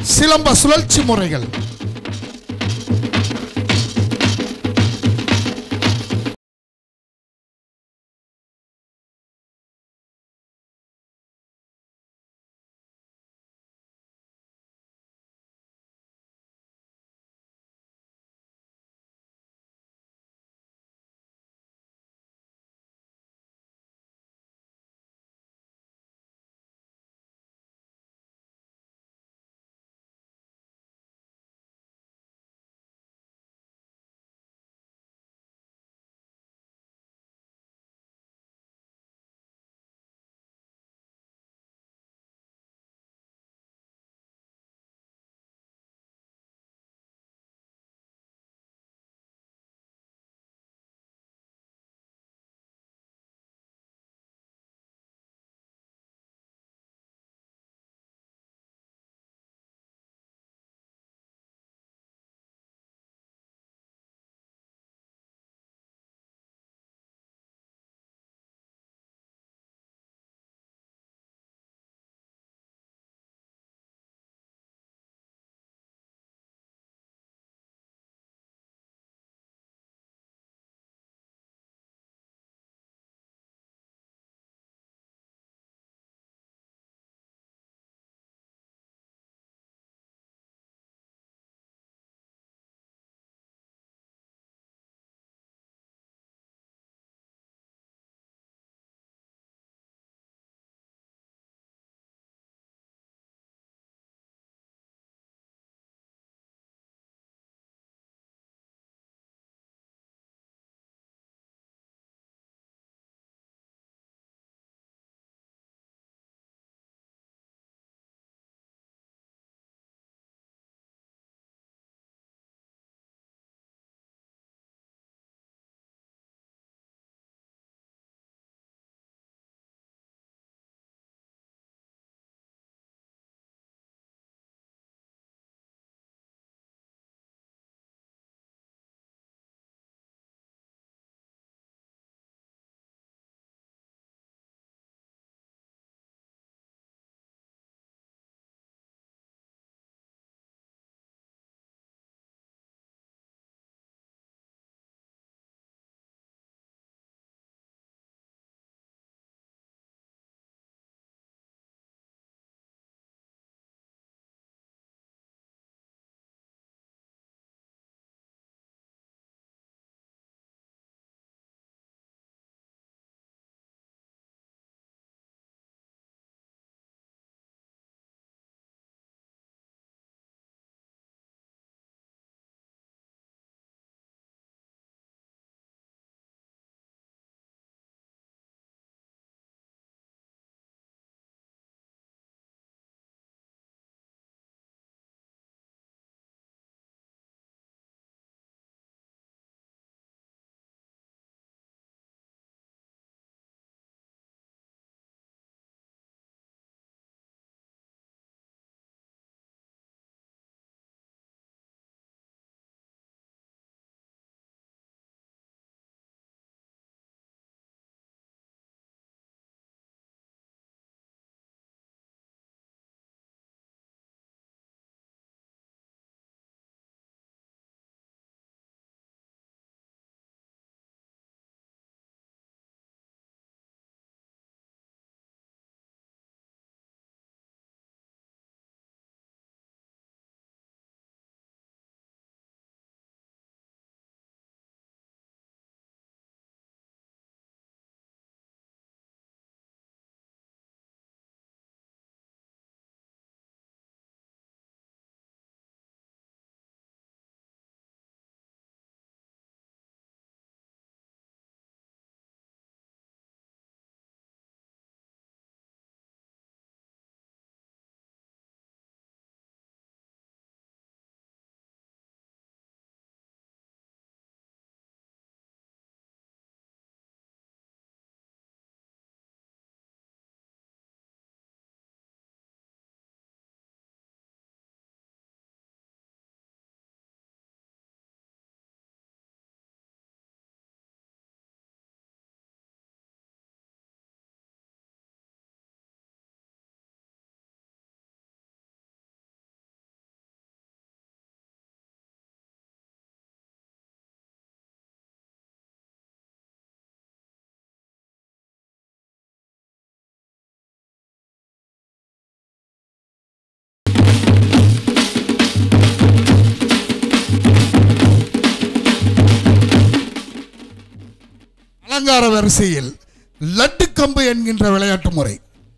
சிலம்ப சுழற்சி முறைகள். அலங்கார வரிசையில் லட்டு கம்பு என்கின்ற விளையாட்டு முறை.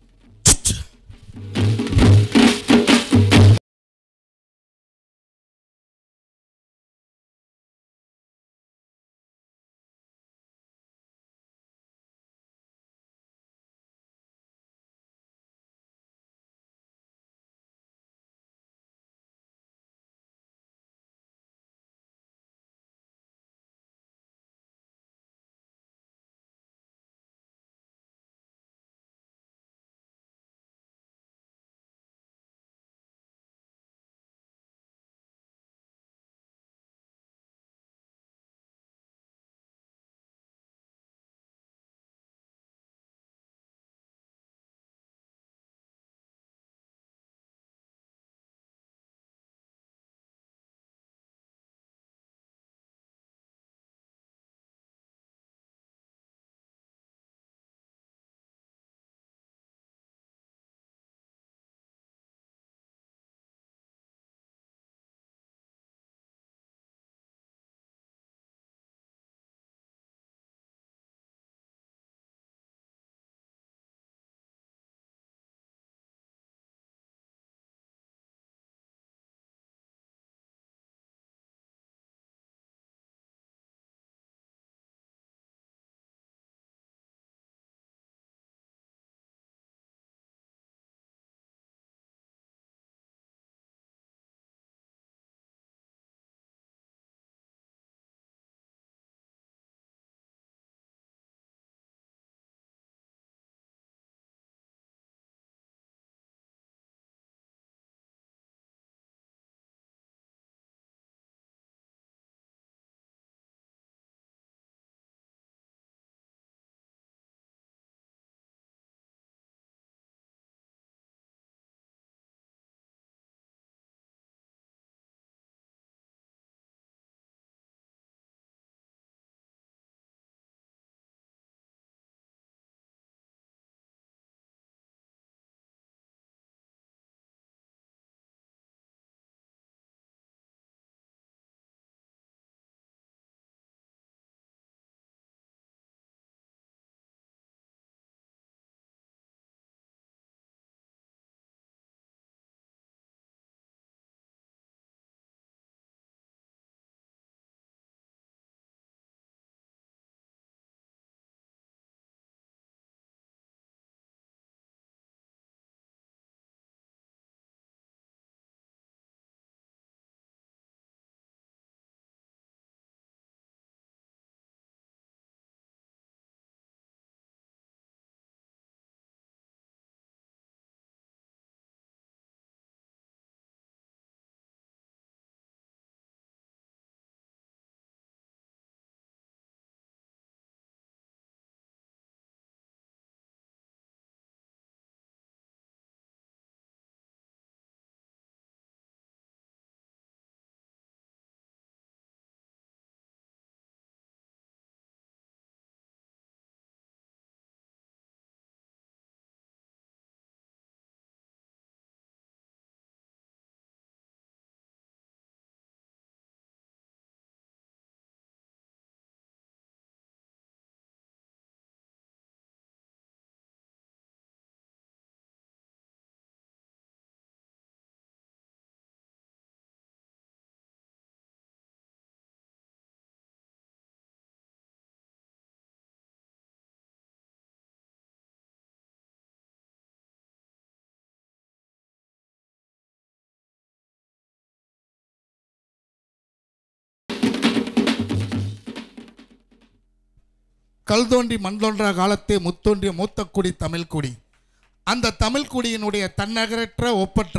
கல் தோன்றி மண் தோன்றா காலத்தே முத்தோன்றிய மூத்த குடி தமிழ் குடி. அந்த தமிழ் குடியினுடைய தன்னகரற்ற ஒப்பற்ற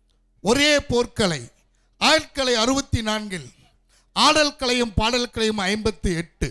ஒரே போர்க்கலை 1964 ஆடல் கலையும் பாடல் கலையும் 58.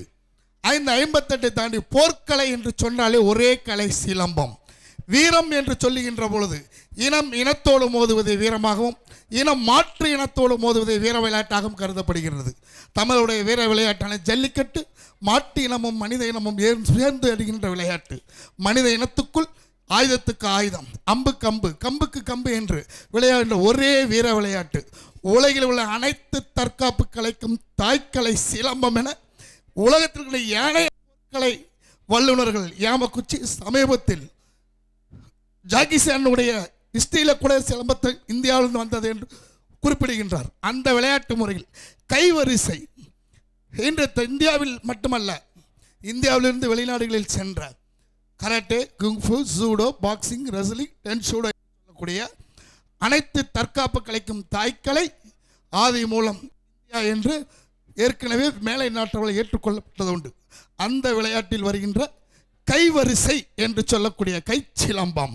58 தாண்டி போர்க்கலை என்று சொன்னாலே ஒரே கலை சிலம்பம். வீரம் என்று சொல்லுகின்ற பொழுது இனம் இனத்தோடு மோதுவதை வீரமாகவும் இனம் மாற்று இனத்தோடு மோதுவதை வீர விளையாட்டாகவும் கருதப்படுகிறது. தமிழுடைய வீர விளையாட்டான ஜல்லிக்கட்டு மாட்டு இனமும் மனித இனமும் சேர்ந்து அடிக்கின்ற விளையாட்டு. மனித இனத்துக்குள் ஆயுதத்துக்கு ஆயுதம், அம்புக்கு அம்பு, கம்புக்கு கம்பு என்று விளையாடுகின்ற ஒரே வீர விளையாட்டு. உலகில் உள்ள அனைத்து தற்காப்பு கலைக்கும் தாய்க்கலை சிலம்பம் என உலகத்திற்குள்ள ஏனைய கலை வல்லுநர்கள் யாமகுச்சி சமீபத்தில் ஜாகிசானுடைய ஹிஸ்டரியில் கூட சிலம்பத்தை இந்தியாவிலிருந்து வந்தது என்று குறிப்பிடுகின்றார். அந்த விளையாட்டு முறையில் கைவரிசை இன்று இந்தியாவில் மட்டுமல்ல, இந்தியாவிலிருந்து வெளிநாடுகளில் சென்ற karate, kung fu, judo, boxing, wrestling, டென்ஷூடோ சொல்லக்கூடிய அனைத்து தற்காப்பு கலைக்கும் தாய்க்கலை ஆதி மூலம் இந்தியா என்று ஏற்கனவே மேலை நாட்டவர்கள் ஏற்றுக்கொள்ளப்பட்டது உண்டு. அந்த விளையாட்டில் வருகின்ற கைவரிசை என்று சொல்லக்கூடிய கைச்சிலம்பம்.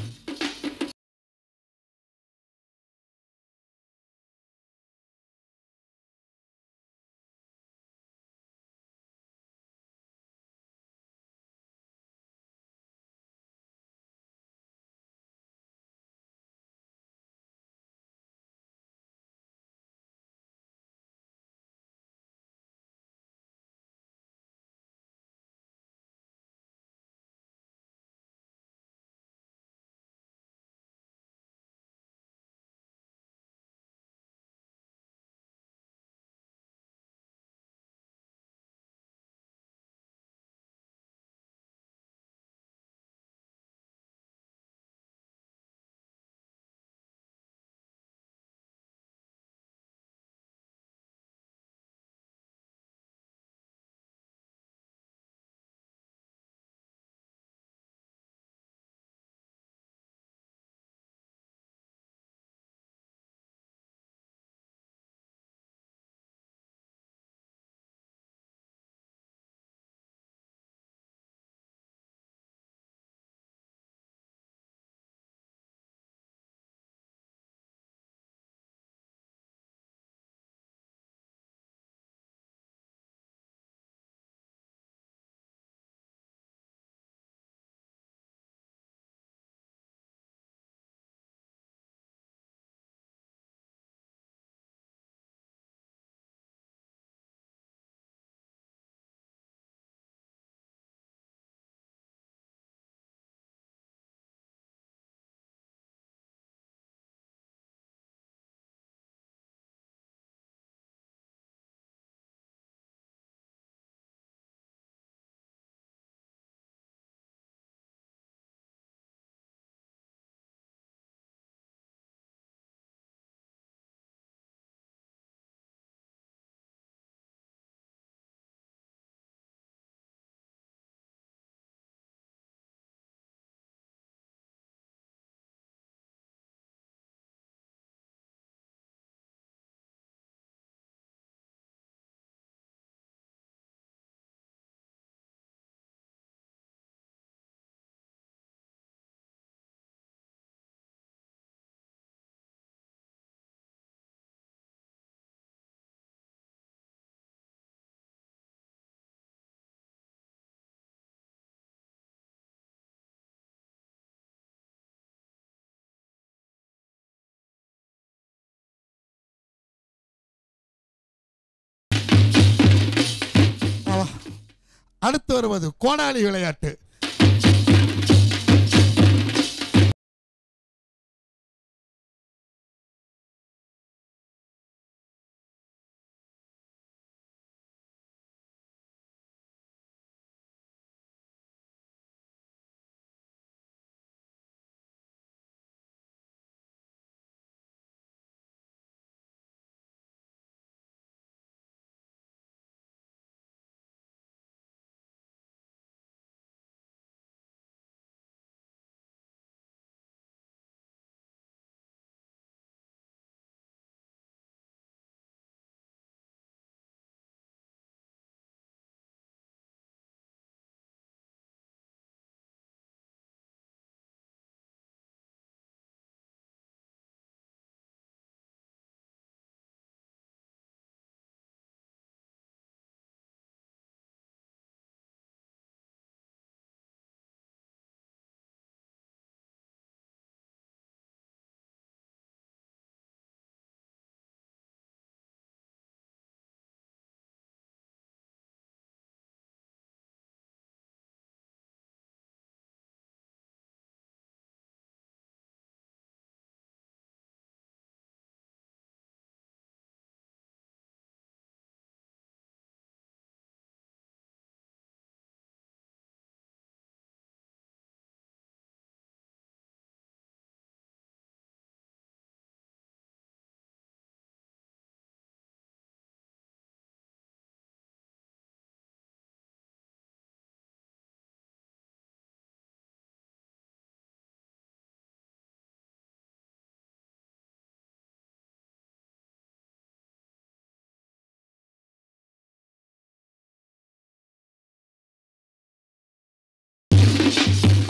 அடுத்து வருவது கோடாலி விளையாட்டு.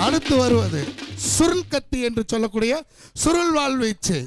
அடுத்து வருவது சுருள் கத்தி என்று சொல்லக்கூடிய சுருள் வாள் வீச்சு.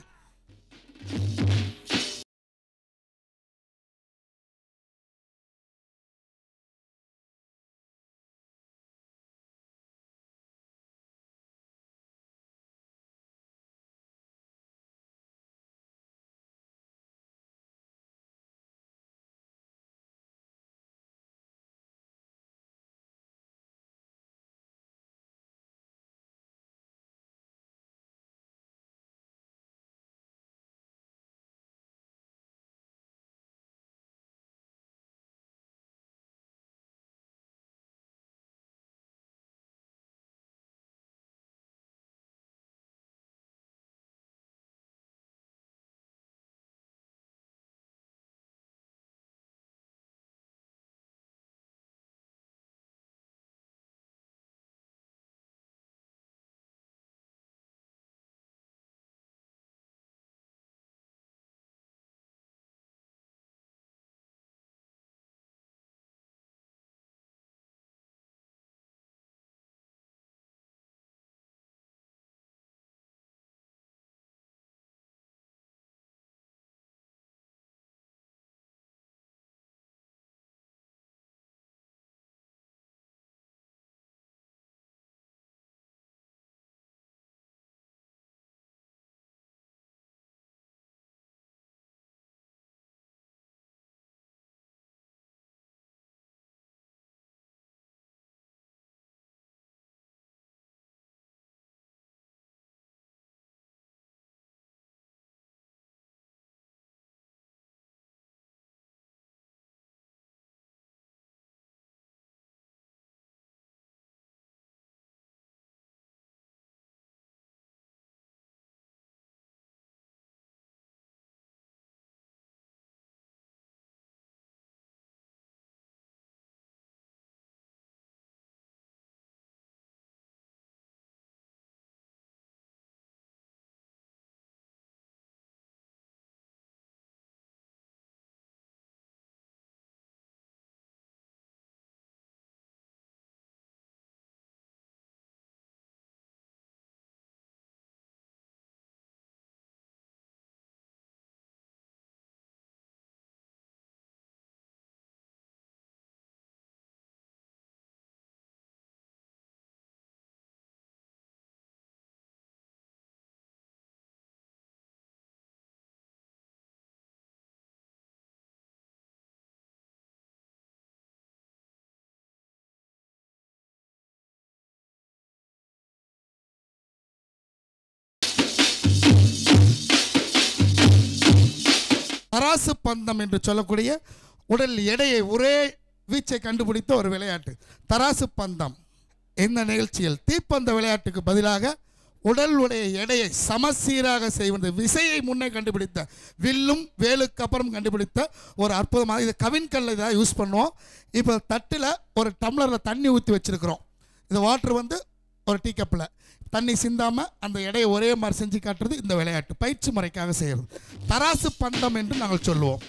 தராசு பந்தம் என்று சொல்லக்கூடிய உடல் எடையை ஒரே வீச்சை கண்டுபிடித்த ஒரு விளையாட்டு தராசு பந்தம். இந்த நிகழ்ச்சியில் தீப்பந்த விளையாட்டுக்கு பதிலாக உடலுடைய எடையை சமசீராக செய்வது விசையை முன்னே கண்டுபிடித்த வில்லும் வேலுக்கு அப்புறம் கண்டுபிடித்த ஒரு அற்புதமாக இது கவின்கல்லை தான் யூஸ் பண்ணுவோம். இப்போ தட்டில் ஒரு டம்ளரில் தண்ணி ஊற்றி வச்சுருக்கிறோம். இந்த வாட்டர் வந்து ஒரு டீ கப்பில் தண்ணி சிந்தாமல் அந்த எடையை ஒரே மாதிரி செஞ்சு காட்டுறது இந்த விளையாட்டு பயிற்சி முறைக்காக செய்கிறது தராசு பந்தம் என்று நாங்கள் சொல்லுவோம்.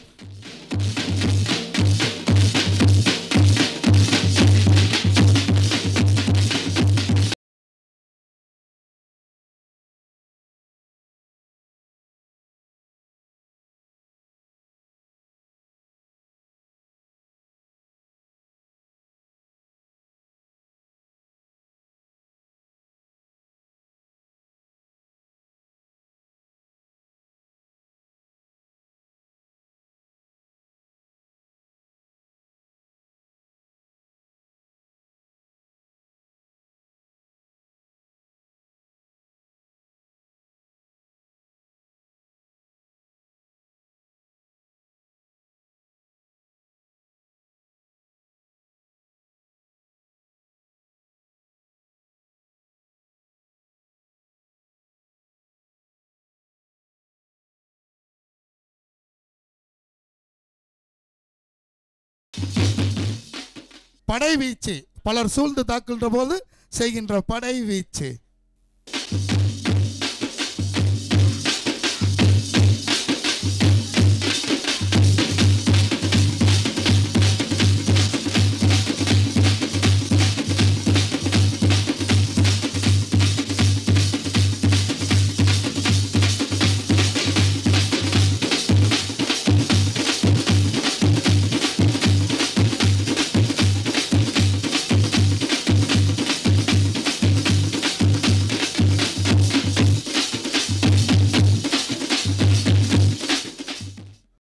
படை வீச்சு பலர் சூழ்ந்து தாக்குகின்ற போது செய்கின்ற படை வீச்சு.